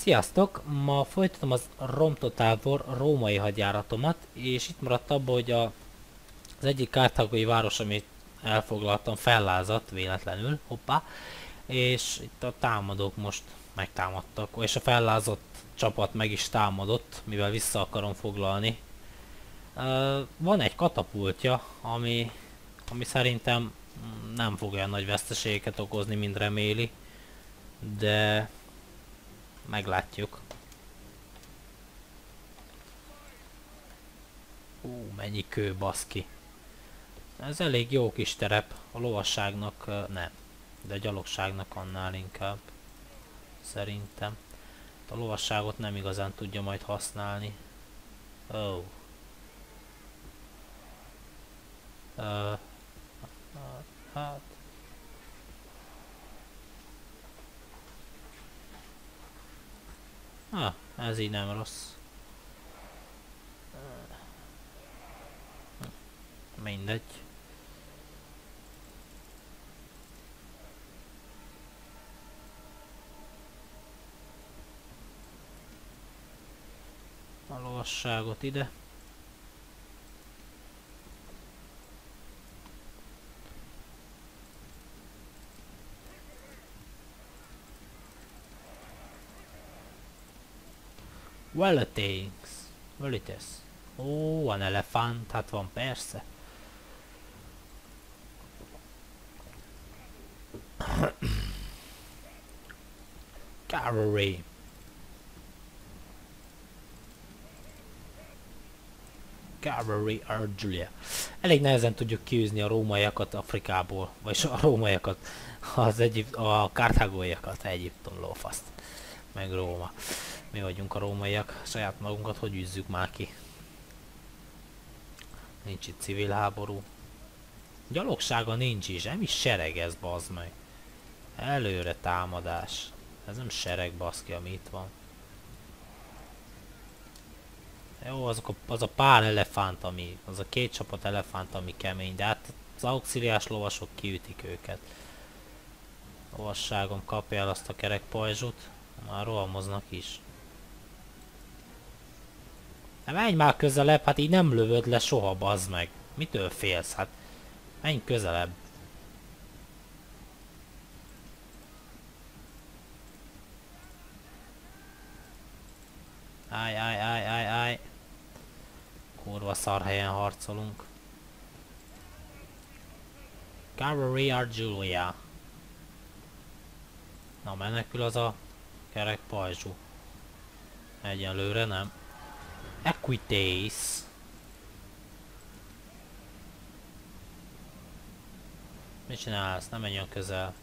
Sziasztok! Ma folytatom az Rome Total War római hadjáratomat, és itt maradt abban, hogy az egyik karthágói város, amit elfoglaltam, fellázadt véletlenül, hoppá, és itt a támadók most megtámadtak, és a fellázott csapat meg is támadott, mivel vissza akarom foglalni. Van egy katapultja, ami szerintem nem fog olyan nagy veszteségeket okozni, mint reméli, de meglátjuk. Mennyi kő, baszki. Ez elég jó kis terep, a lovasságnak nem, de a gyalogságnak annál inkább. Szerintem. A lovasságot nem igazán tudja majd használni. Oh. Hát. Ez így nem rossz. Mindegy. A lovasságot ide. Well it is. Well it is. Ó, van elefánt, hát van persze. Cavalry. Cavalry Arjulia. Elég nehezen tudjuk kiűzni a rómaiakat Afrikából, vagyis a rómaiakat, a karthágóiakat, Egyiptom lófaszt, meg Róma. Mi vagyunk a rómaiak, saját magunkat hogy űzzük már ki? Nincs itt civil háború. Gyalogsága nincs is, nem is sereg ez, bazd meg. Előre támadás. Ez nem sereg, baszki, ami itt van. Jó, az a pár elefánt, az a két csapat elefánt, ami kemény, de hát az auxiliás lovasok kiütik őket. Lovasságom, kapja el azt a kerek pajzsut, már rohamoznak is. De menj már közelebb, hát így nem lövöd le soha, bazd meg. Mitől félsz? Hát menj közelebb. Áj. Kurva szar helyen harcolunk. Cavalry Arjulia. Na, menekül az a kerek pajzsú. Egyelőre nem. Equites. Mit csinálsz? Nem menj olyan közel.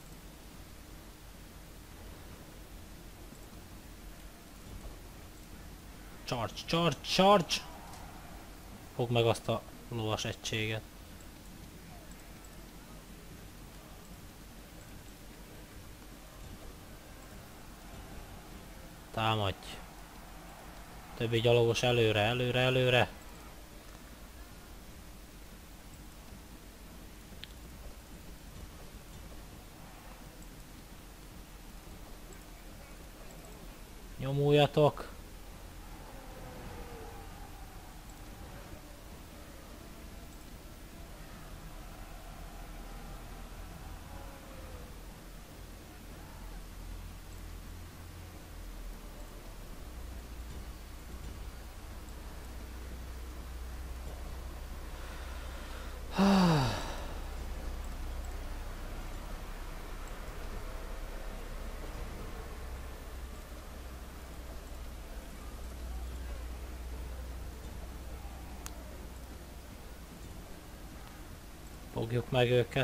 Charge! Fogd meg azt a lovas egységet. Támadj! Többi gyalogos előre! Nyomuljatok! Fogjuk meg őket.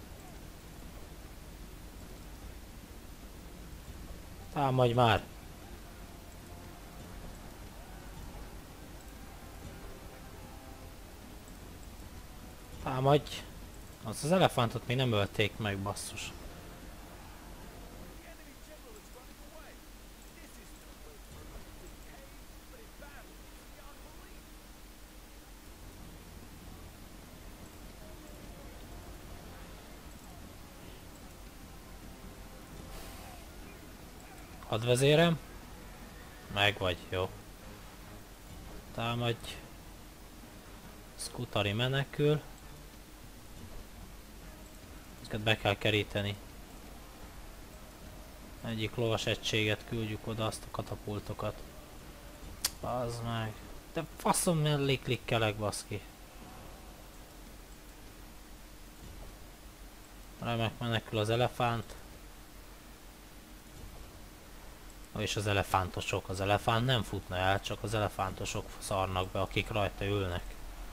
Támadj már! Támadj! Az elefántot még nem ölték meg, basszus. Hadvezérem. Meg vagy, jó. Támadj. Skutari menekül. Ezeket be kell keríteni. Egyik lovas egységet küldjük oda, azt a katapultokat. Bazd meg. De faszom mellé klikkelek, baszki. Remek, menekül az elefánt. És az elefántosok. Az elefánt nem futna el, csak az elefántosok szarnak be, akik rajta ülnek.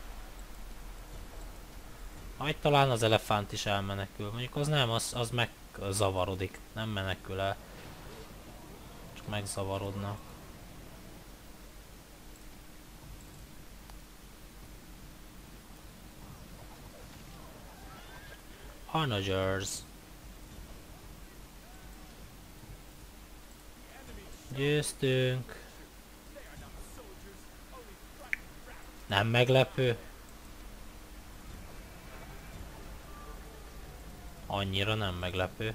Majd talán az elefánt is elmenekül. Mondjuk az nem, az megzavarodik. Nem menekül el. Csak megzavarodnak. Onagers. Győztünk. Nem meglepő. Annyira nem meglepő.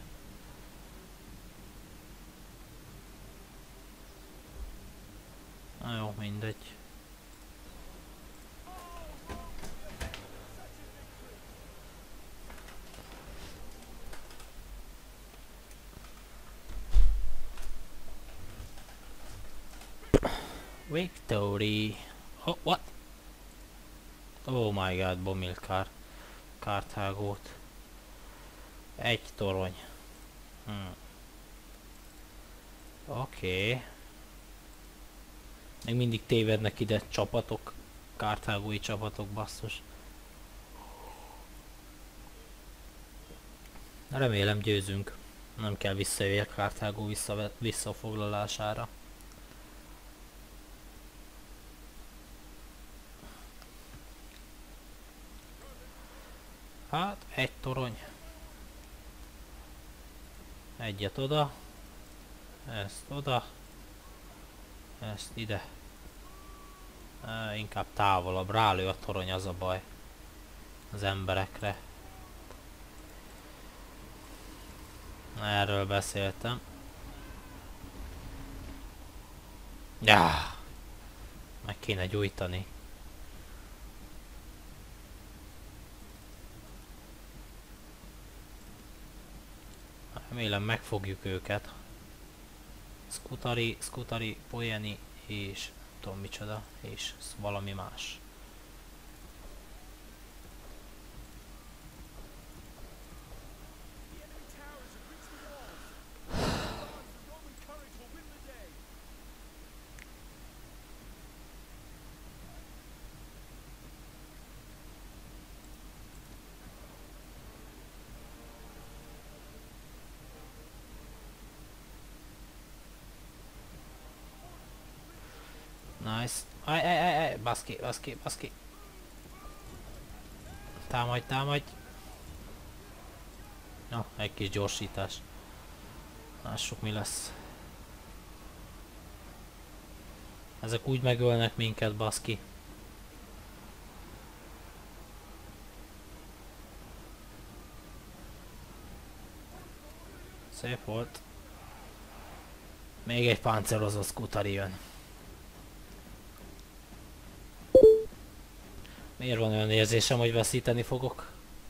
Na jó, mindegy. Victory. Oh, what? Oh my god, Bomilkár. Karthágót. Egy torony. Oké. Még mindig tévednek ide csapatok. Karthágói csapatok, basszus. Remélem győzünk. Nem kell visszajöjjek Karthágó visszafoglalására. Hát, egy torony. Egyet oda. Ezt oda. Ezt ide. Inkább távolabb. Rálő a torony, az a baj. Az emberekre. Erről beszéltem. Meg kéne gyújtani. Remélem megfogjuk őket. Skutari, Polyeni és tudom micsoda, és valami más. Nice. Baszki. Támadj. Na, egy kis gyorsítás. Lássuk mi lesz. Ezek úgy megölnek minket, baszki. Szép volt. Még egy páncélozott Skutari jön. Miért van olyan érzésem, hogy veszíteni fogok?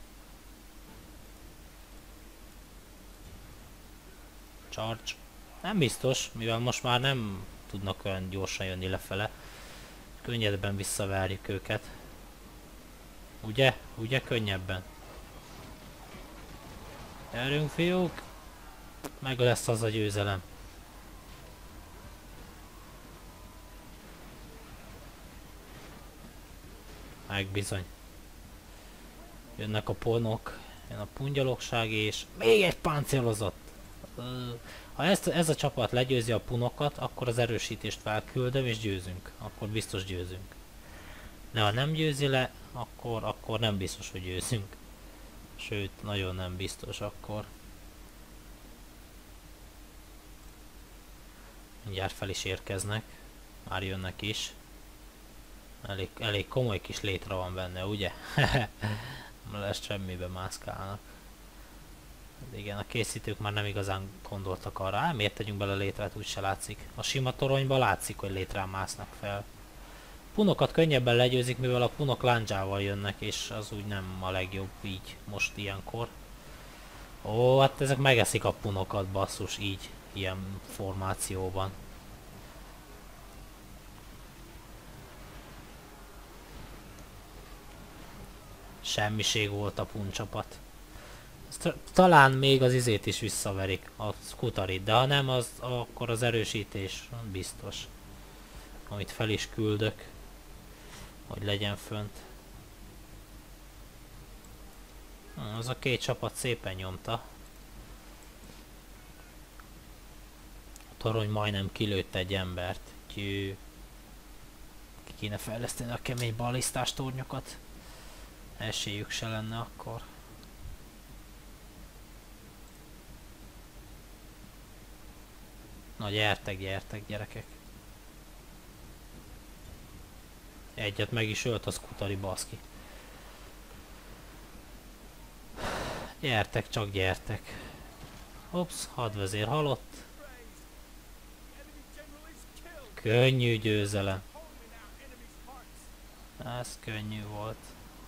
Charge. Nem biztos, mivel most már nem tudnak olyan gyorsan jönni lefele. Könnyebben visszaverjük őket. Ugye? Ugye könnyebben? Gyerünk, fiúk! Meg lesz az a győzelem. Meg bizony. Jönnek a ponok, jön a pungyalogság és még egy páncélozott. Ha ez a csapat legyőzi a punokat, akkor az erősítést felküldöm és győzünk. Akkor biztos győzünk. De ha nem győzi le, akkor nem biztos, hogy győzünk. Sőt, nagyon nem biztos akkor. Mindjárt fel is érkeznek. Már jönnek is. Elég komoly kis létre van benne, ugye? Nem lesz semmibe mászkálnak. Igen, a készítők már nem igazán gondoltak arra. Miért tegyünk bele létrát, úgyse látszik. A sima toronyban látszik, hogy létrán másznak fel. Punokat könnyebben legyőzik, mivel a punok lándzsával jönnek, és az úgy nem a legjobb így, most ilyenkor. Ó, hát ezek megeszik a punokat, basszus, így, ilyen formációban. Semmiség volt a puncsapat. Talán még az izét is visszaverik, a skutarit, de ha nem, az, akkor az erősítés biztos. Amit fel is küldök, hogy legyen fönt. Az a két csapat szépen nyomta. A torony majdnem kilőtt egy embert. Ki kéne fejleszteni a kemény balisztás tornyokat. Esélyük se lenne akkor. Na gyertek, gyertek gyerekek. Egyet meg is ölt a skutari, baszki. Gyertek, csak gyertek. Hops, hadvezér halott. Könnyű győzelem. Ez könnyű volt.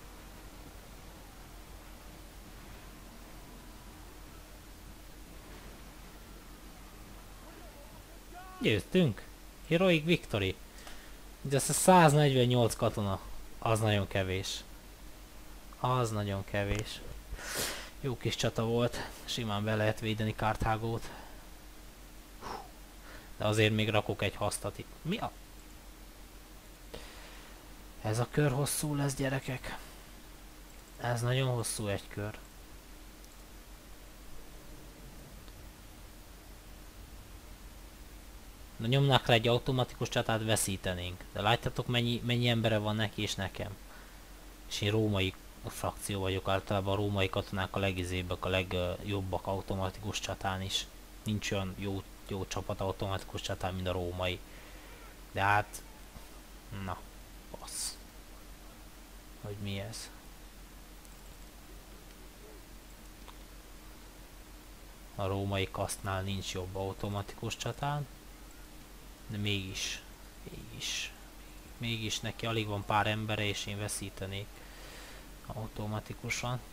Győztünk! Heroic Victory! De ez a 148 katona. Az nagyon kevés. Az nagyon kevés. Jó kis csata volt. Simán be lehet védeni Karthágót. De azért még rakok egy hasztat itt. Mi a... Ez a kör hosszú lesz, gyerekek. Ez nagyon hosszú egy kör. Na nyomnak le egy automatikus csatát, veszítenénk. De látjátok mennyi embere van neki és nekem. És én római frakció vagyok, általában a római katonák a legizébbek, a legjobbak automatikus csatán is. Nincs olyan jó csapat automatikus csatán, mint a római. De hát... Na, bassz. Hogy mi ez? A római kasztnál nincs jobb automatikus csatán. De mégis neki alig van pár embere, és én veszítenék automatikusan.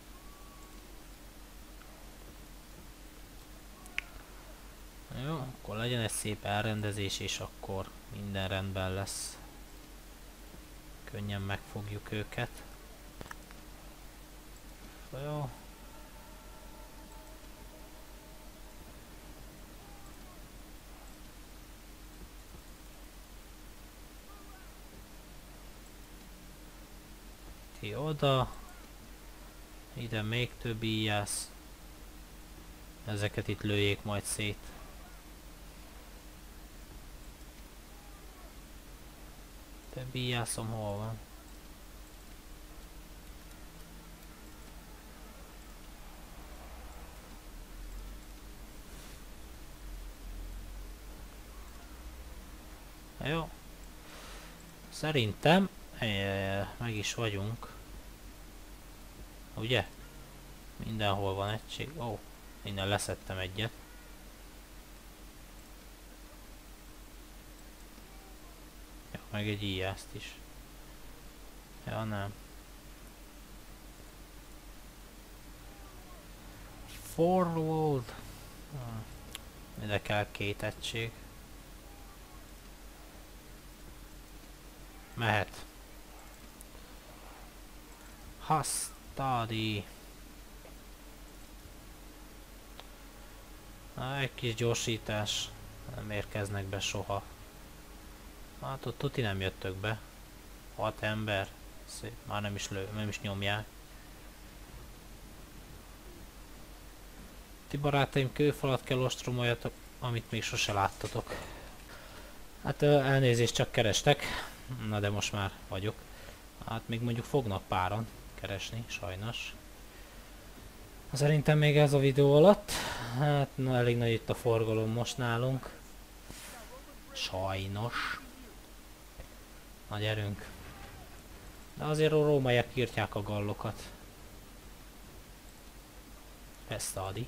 Jó, akkor legyen egy szép elrendezés, és akkor minden rendben lesz. Könnyen megfogjuk őket. Jó. Ti oda. Ide még több íjász. Ezeket itt lőjék majd szét. Több íjászom hol van? Jó. Szerintem meg is vagyunk. Ugye? Mindenhol van egység. Ó, innen leszettem egyet. Ja, meg egy íjászt is. Ja, nem. Forward. Ide kell két egység. Mehet. Hasztadi. Egy kis gyorsítás. Nem érkeznek be soha. Hát ott tuti nem jöttök be. 6 ember. Szép. Már nem is nyomják. Ti barátaim, kőfalat kell ostromoljatok, amit még sose láttatok. Hát elnézést, csak kerestek. Na de most már vagyok. Hát még mondjuk fognak páran keresni, sajnos. Szerintem még ez a videó alatt. Hát na, elég nagy itt a forgalom most nálunk. Sajnos. Na gyerünk. De azért a rómaiak írtják a gallokat. Ezt Adi.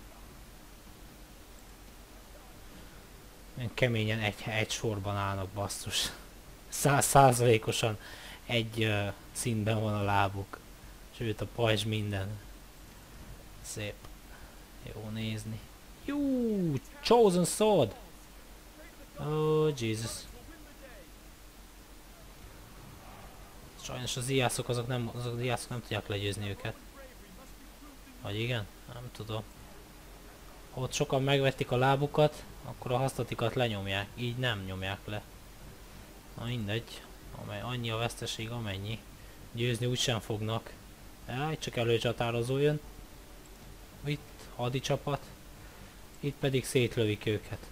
Keményen egy sorban állnak, basszus. 100%-osan egy színben van a lábuk. Sőt a pajzs minden. Szép. Jó nézni. Jú, Chosen Sword! Oh, Jesus. Sajnos az ijászok azok nem tudják legyőzni őket. Vagy igen? Nem tudom. Ha ott sokan megvetik a lábukat, akkor a hasztatikat lenyomják. Így nem nyomják le. Na mindegy. Annyi a veszteség, amennyi. Győzni úgysem fognak. Jaj, csak előcsatározó jön. Itt hadicsapat. Itt pedig szétlövik őket.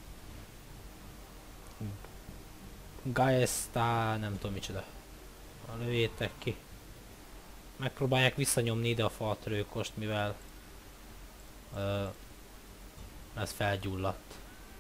Gaesta, nem tudom micsoda. Lőjétek ki. Megpróbálják visszanyomni ide a faltrőkost, mivel ez felgyulladt.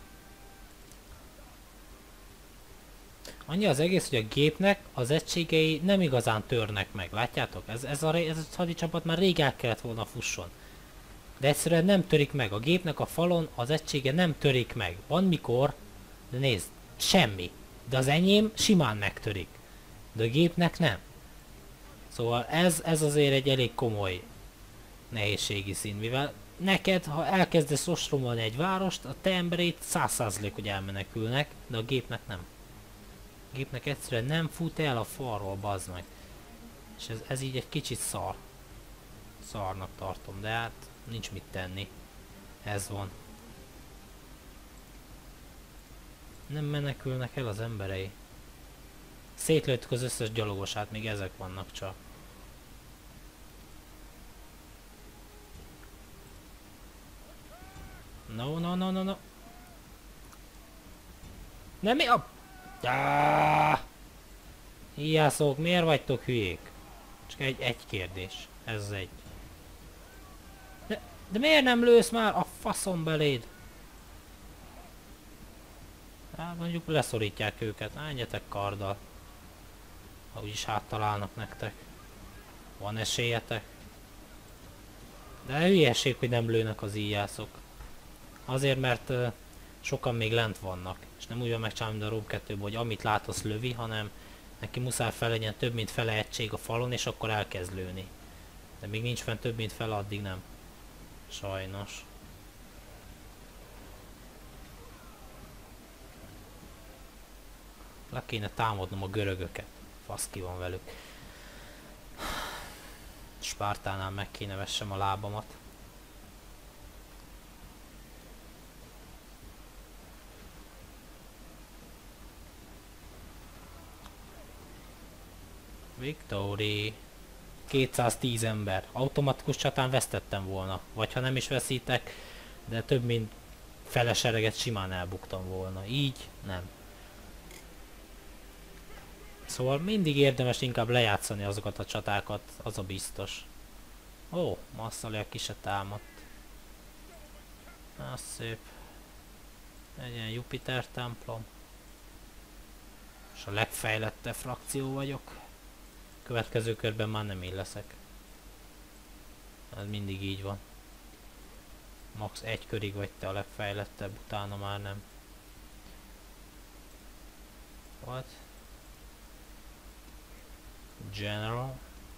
Annyi az egész, hogy a gépnek az egységei nem igazán törnek meg, látjátok? Ez a hadicsapat már rég el kellett volna fusson. De egyszerűen nem törik meg. A gépnek a falon az egysége nem törik meg. Van mikor, de nézd, semmi. De az enyém simán megtörik. De a gépnek nem. Szóval ez azért egy elég komoly nehézségi szín, mivel neked, ha elkezdesz ostromolni egy várost, a te embereit 100% hogy elmenekülnek, de a gépnek nem. A gépnek egyszerűen nem fut el a falról, bazd meg. És ez így egy kicsit szar. Szarnak tartom, de hát nincs mit tenni. Ez van. Nem menekülnek el az emberei. Szétlőttük az összes gyalogosát, még ezek vannak csak. No. Nem mi a... Ijászok, miért vagytok hülyék? Csak egy kérdés. Ez az egy. De miért nem lősz már a faszom beléd? Hát mondjuk leszorítják őket. Menjetek karddal. Ha úgyis háttalálnak nektek. Van esélyetek. De hülyeség, hogy nem lőnek az íjászok. Azért, mert sokan még lent vannak. És nem úgy van megcsinálni, mint a Rome 2-ből, hogy amit lát, azt lövi, hanem neki muszáj fel legyen több mint fele egység a falon, és akkor elkezd lőni. De még nincs fent több mint fele, addig nem. Sajnos. Le kéne támadnom a görögöket. Fasz ki van velük. Spártánál meg kéne vessem a lábamat. Victory. 210 ember. Automatikus csatán vesztettem volna. Vagy ha nem is veszítek, de több mint fele sereget simán elbuktam volna. Így nem. Szóval mindig érdemes inkább lejátszani azokat a csatákat, az a biztos. Ó, Masszalia ki se támadt. Az szép. Egy ilyen Jupiter templom. És a legfejlettebb frakció vagyok. Következő körben már nem én leszek. Ez mindig így van. Max egy körig vagy te a legfejlettebb, utána már nem. What? General.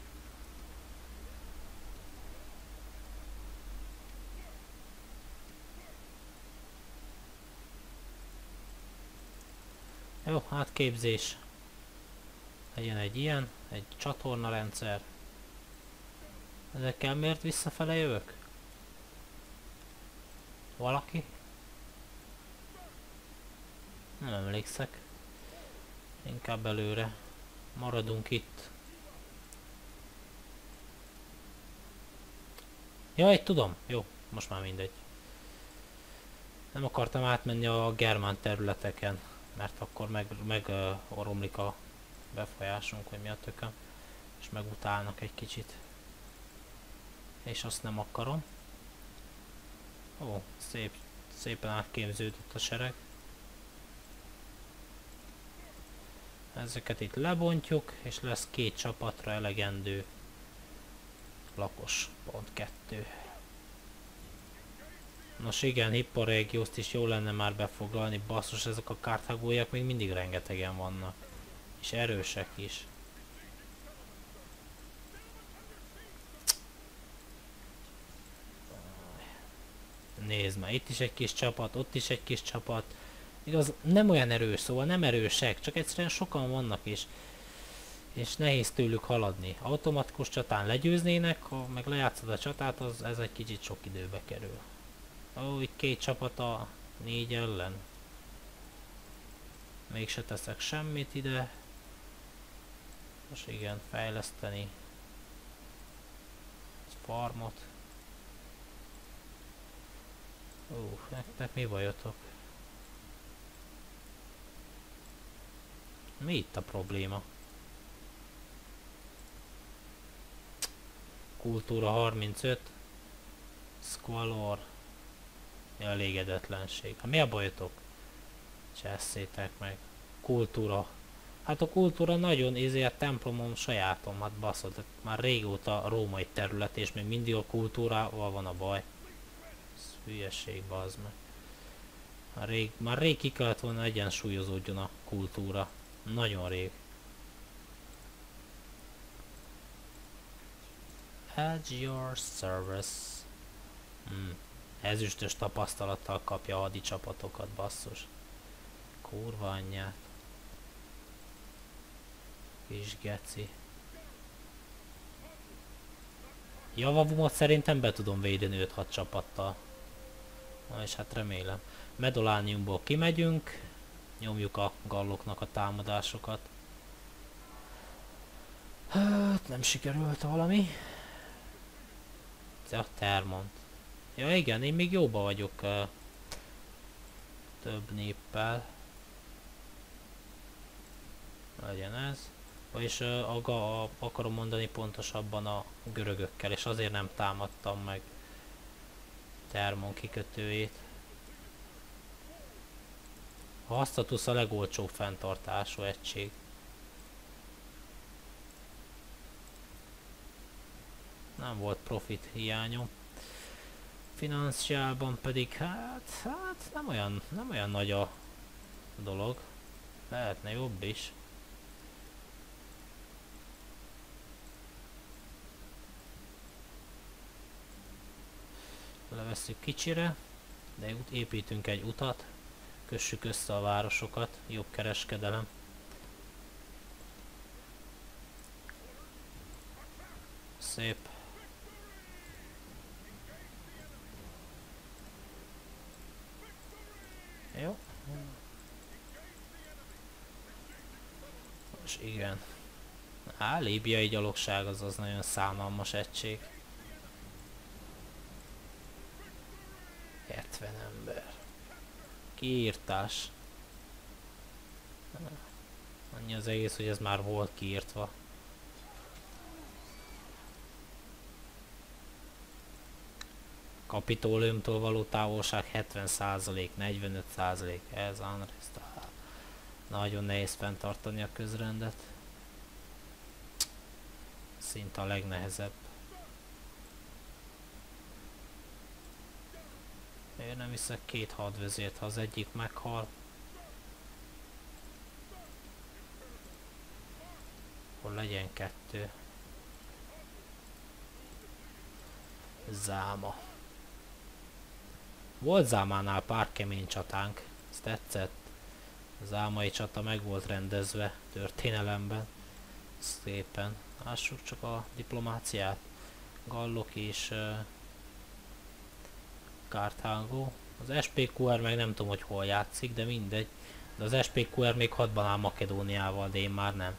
Jó, átképzés. Legyen egy ilyen, egy csatornarendszer. Ezekkel miért visszafele jövök? Valaki? Nem emlékszek. Inkább előre. Maradunk itt. Jaj, tudom. Jó, most már mindegy. Nem akartam átmenni a germán területeken, mert akkor romlik a befolyásunk, hogy mi a tököm. És megutálnak egy kicsit. És azt nem akarom. Ó, szépen átképződött a sereg. Ezeket itt lebontjuk, és lesz 2 csapatra elegendő lakos. Pont 2. Nos igen, Hippo Regiust is jó lenne már befoglalni, basszus, ezek a karthágóiak még mindig rengetegen vannak. És erősek is. Nézd már, itt is egy kis csapat, ott is egy kis csapat. Igaz, nem olyan erős, szóval nem erősek, csak egyszerűen sokan vannak és nehéz tőlük haladni. Automatikus csatán legyőznének, ha meg lejátszod a csatát, az ez egy kicsit sok időbe kerül. Ó, itt két csapat a 4 ellen. Mégse teszek semmit ide. Most igen, fejleszteni. Farmot. Nektek mi bajotok? Mi itt a probléma? Kultúra 35. Squalor. Elégedetlenség. Hát mi a bajotok? Csesszétek meg. Kultúra. Hát a kultúra nagyon a templomom sajátom, hát baszod. Már régóta római terület, és még mindig a kultúrával van a baj. Ez hülyeség, bazd meg. Már rég ki kellett volna egyensúlyozódjon a kultúra. Nagyon rég. At your service. Ezüstös tapasztalattal kapja a hadi csapatokat, basszus. Kurva anyját. Kis geci. Javavumot szerintem be tudom védeni 5-6 csapattal. Na és hát remélem. Medolániumból kimegyünk. Nyomjuk a galloknak a támadásokat. Hát nem sikerült valami. A Termont. Ja igen, én még jóba vagyok több néppel. Legyen ez. Vagyis akarom mondani pontosabban a görögökkel, és azért nem támadtam meg Termon kikötőjét. A Hastatusz a legolcsóbb fenntartású egység. Nem volt profit hiányom. Financiálban pedig hát nem olyan nagy a dolog. Lehetne jobb is. Levesszük kicsire, de építünk egy utat, kössük össze a városokat, jobb kereskedelem. Szép. Jó. És igen. Líbiai gyalogság az nagyon szánalmas egység. 70 ember. Kiírtás. Annyi az egész, hogy ez már volt kiírtva. Kapitóliumtól való távolság 70%, 45%. Ez unrest. Nagyon nehéz fenntartani a közrendet. Szinte a legnehezebb. Én nem hiszek 2 hadvezért, ha az egyik meghal. Akkor legyen 2. Záma. Volt Zámánál pár kemény csatánk, ez tetszett. A zámai csata meg volt rendezve történelemben. Szépen. Lássuk csak a diplomáciát. Gallok és Karthágó. Az SPQR meg nem tudom, hogy hol játszik, de mindegy. De az SPQR még hadban áll Makedóniával, de én már nem.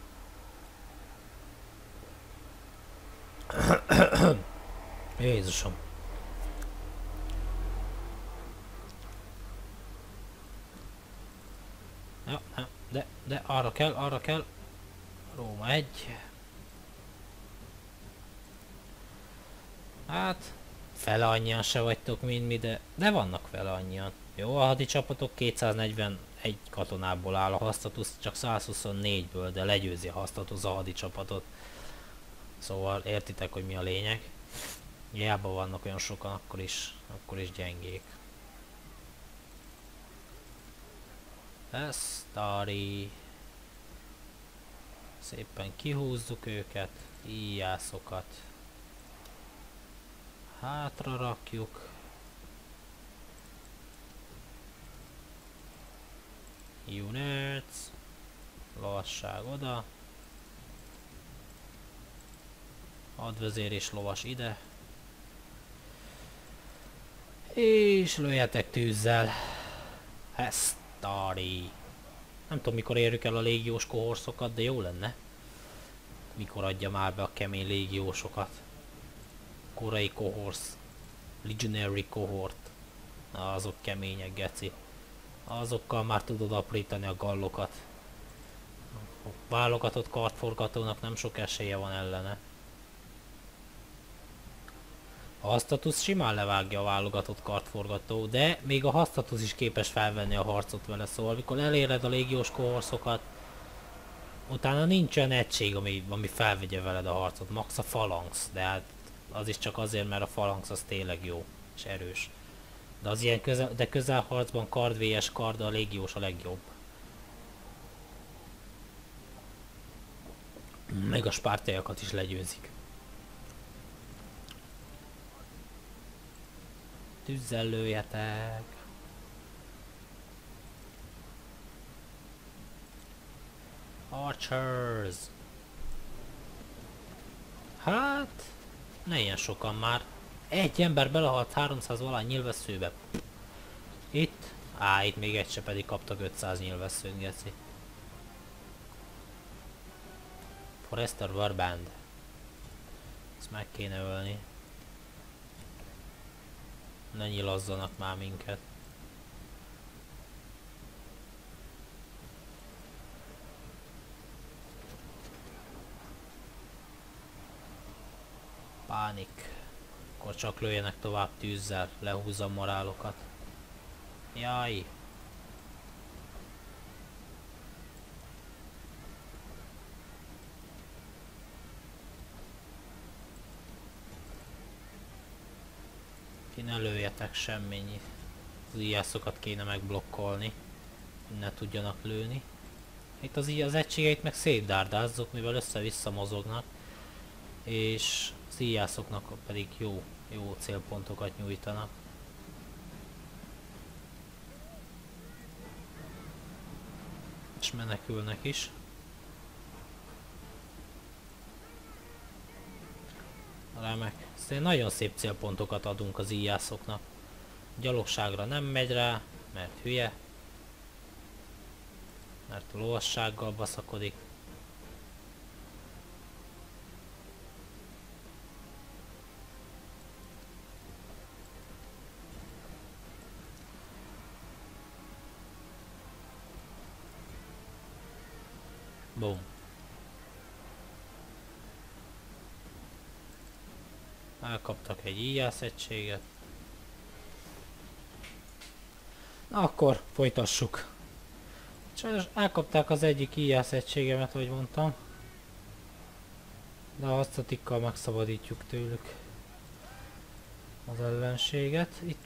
Jézusom. Ja, de arra kell. Róma 1. Hát, fele annyian se vagytok, mint mi, de vannak fele annyian. Jó, a hadicsapatok 241 katonából áll, a Hastatusz csak 124-ből, de legyőzi a Hastatusz a hadicsapatot. Szóval értitek, hogy mi a lényeg. Hiába vannak olyan sokan, akkor is gyengék. Sztari. Szépen kihúzzuk őket, íjászokat. Hátra rakjuk. Units. Lovasság oda. Hadvezér és lovas ide. És lőjetek tűzzel. Hesztari. Nem tudom mikor érjük el a légiós kohorszokat, de jó lenne. Mikor adja már be a kemény légiósokat. Korai kohorsz. Legionary cohort. Na, azok kemények, geci. Azokkal már tudod aprítani a gallokat. A válogatott kardforgatónak nem sok esélye van ellene. A Hastatusz simán levágja a válogatott kardforgató, de még a Hastatusz is képes felvenni a harcot vele, szóval mikor eléred a légiós kohorszokat, utána nincsen egység, ami felvegye veled a harcot, max a falanx, de hát az is csak azért, mert a falanx az tényleg jó és erős. De az ilyen közelharcban kard vs kard a légiós a legjobb. Meg a spártaiakat is legyőzik. Tűzzel lőjetek! Archers! Hát... ne ilyen sokan már. Egy ember belehalt 300 valány nyilvesszőbe. Itt? Itt még egy se, pedig kaptak 500 nyilvesszőt, geci. Forester Warband. Ezt meg kéne ölni. Ne nyilazzanak már minket. Pánik. Akkor csak lőjenek tovább tűzzel, lehúzza a morálokat. Jaj! Ki ne lőjetek semmenyi. Az íjászokat kéne megblokkolni, ne tudjanak lőni. Itt az egységeit meg szétdárdázzuk, mivel össze-vissza mozognak. És az íjászoknak pedig jó célpontokat nyújtanak. És menekülnek is. Remek. Szóval nagyon szép célpontokat adunk az íjászoknak. Gyalogságra nem megy rá, mert hülye. Mert a lovassággal baszakodik. Boom. Elkaptak egy íjász egységet. Na akkor folytassuk. Sajnos elkapták az egyik íjász egységemet, ahogy mondtam. De a hasztatikkal megszabadítjuk tőlük az ellenséget. Itt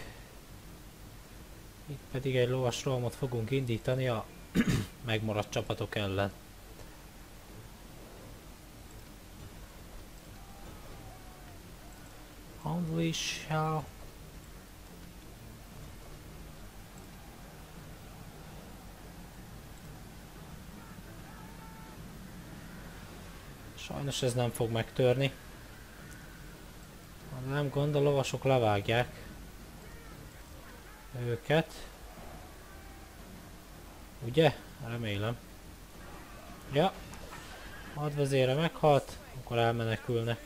pedig egy lovas rohamot fogunk indítani a megmaradt csapatok ellen. Unleash. Sajnos ez nem fog megtörni. Nem gond, a lovasok levágják őket. Ugye? Remélem. Ja. Hadvezére meghalt, akkor elmenekülnek.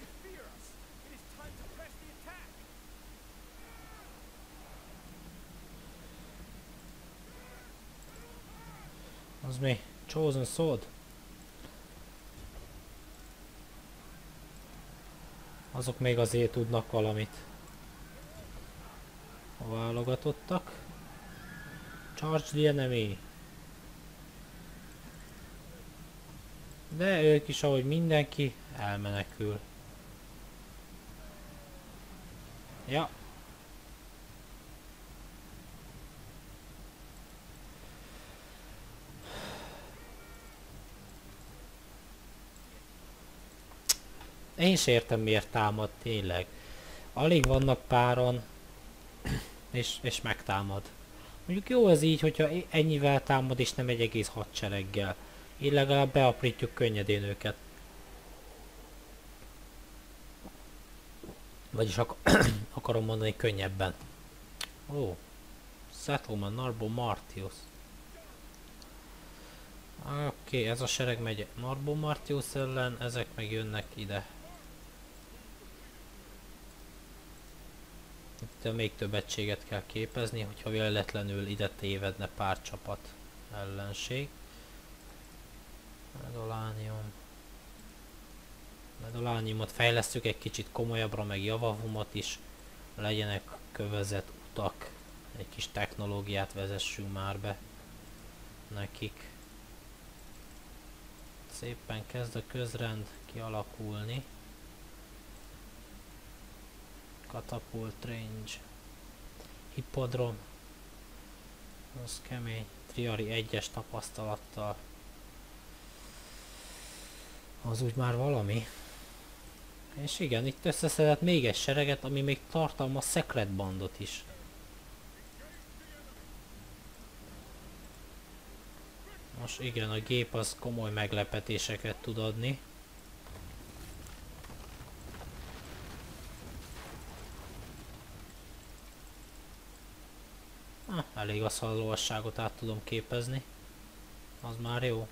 Az mi? Chosen Sword? Azok még azért tudnak valamit. A válogatottak. Charge the enemy. De ők is, ahogy mindenki, elmenekül. Ja. Én is értem, miért támad, tényleg. Alig vannak páron, és megtámad. Mondjuk jó ez így, hogyha ennyivel támad, és nem egy egész hadsereggel. Így legalább beaprítjuk könnyedén őket. Vagyis akarom mondani könnyebben. Ó, Settlement, Narbo Martius. Oké, ez a sereg megy Narbo Martius ellen, ezek meg jönnek ide. Itt még több egységet kell képezni, hogyha véletlenül ide tévedne pár csapat ellenség. Medolánium. Medolániumot fejlesztjük egy kicsit komolyabbra, meg javavumot is. Legyenek kövezett utak. Egy kis technológiát vezessünk már be nekik. Szépen kezd a közrend kialakulni. Katapult range. Hippodrom. Az kemény. Triari 1-es tapasztalattal. Az úgy már valami. És igen, itt összeszedett még egy sereget, ami még tartalmaz Secret Bandot is. Most igen, a gép az komoly meglepetéseket tud adni. Elég az, ha a lovasságot át tudom képezni. Az már jó.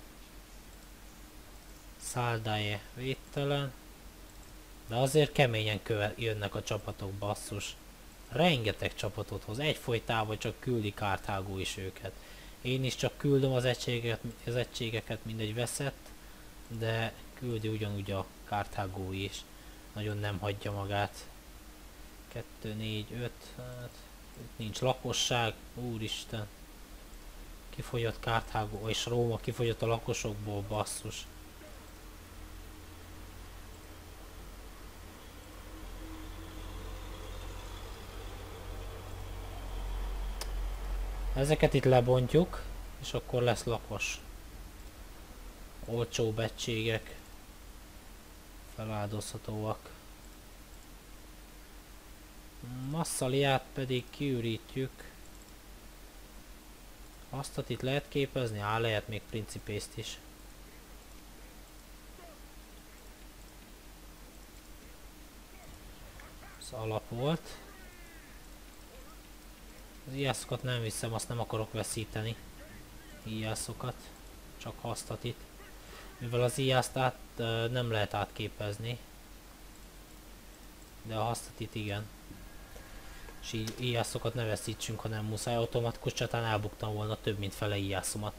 Száldáje védtelen. De azért keményen jönnek a csapatok, basszus. Rengeteg csapatot hoz, egyfolytában csak küldi Karthágó is őket. Én is csak küldöm az egységeket, mindegy veszett, de küldi ugyanúgy a Karthágó is. Nagyon nem hagyja magát. 2, 4, 5, hát nincs lakosság, úristen. Kifogyott Karthágó, és Róma kifogyott a lakosokból, basszus. Ezeket itt lebontjuk, és akkor lesz lakos. Olcsóbb egységek. Feláldozhatóak. Masszaliát pedig kiürítjük. Azt itt lehet képezni? Lehet még Principészt is. Ez alap volt. Az iászokat nem viszem, azt nem akarok veszíteni. Iászokat. Csak hasztatit. Mivel az iászt nem lehet átképezni. De a hasztatit igen. És így iászokat ne veszítsünk, ha nem muszáj. Automatikus csatán elbuktam volna több mint fele iászomat.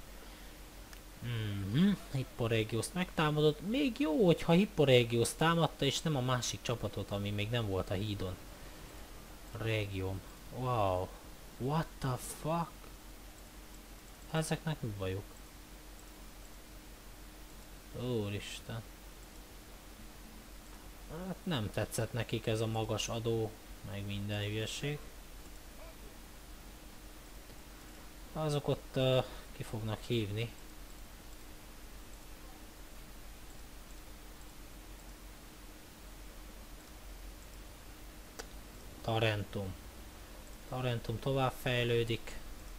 Hipporégiuszt megtámadott. Még jó, hogyha Hipporégiuszt támadta, és nem a másik csapatot, ami még nem volt a hídon. Régium. Wow. What the fuck? Ezeknek mi bajuk? Úristen. Hát nem tetszett nekik ez a magas adó, meg minden hülyeség. Azok ott ki fognak hívni. Tarentum. Tarentum tovább fejlődik.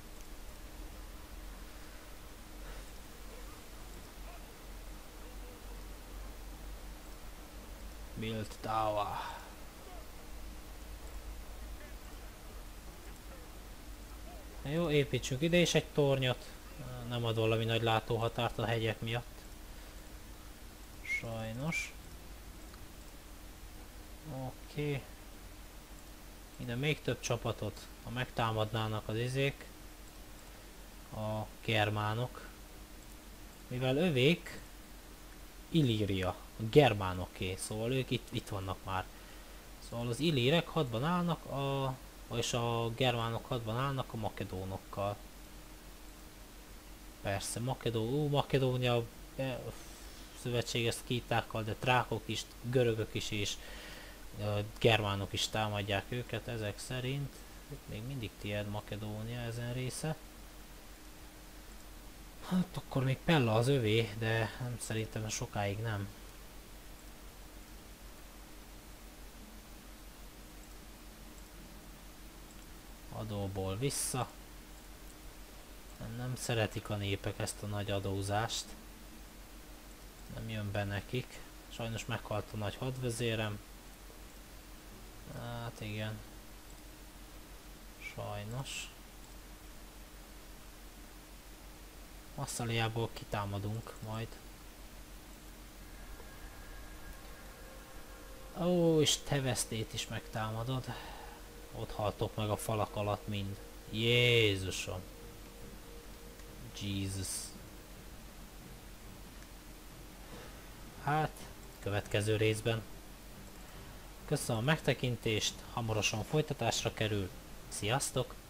Build Tower. Jó, építsünk ide is egy tornyot. Nem ad valami nagy látóhatárt a hegyek miatt. Sajnos. Oké. Ide még több csapatot, ha megtámadnának az izék, a germánok. Mivel övék Illíria, a germánoké, szóval ők itt vannak már. Szóval az illírek hadban állnak, és a germánok hadban állnak a makedónokkal. Persze, Makedónia szövetséges szkítákkal, de trákok is, görögök is, és A germánok is támadják őket ezek szerint. Itt még mindig tied Makedónia ezen része. Hát akkor még Pella az övé, de nem, szerintem sokáig nem. Adóból vissza. Nem szeretik a népek ezt a nagy adózást. Nem jön be nekik. Sajnos meghalt a nagy hadvezérem. Hát igen. Sajnos. Masszaliából kitámadunk majd. Ó, és Tevesztét is megtámadod. Ott haltok meg a falak alatt mind. Jézusom. Jesus. Hát, következő részben. Köszönöm a megtekintést, hamarosan folytatásra kerül. Sziasztok!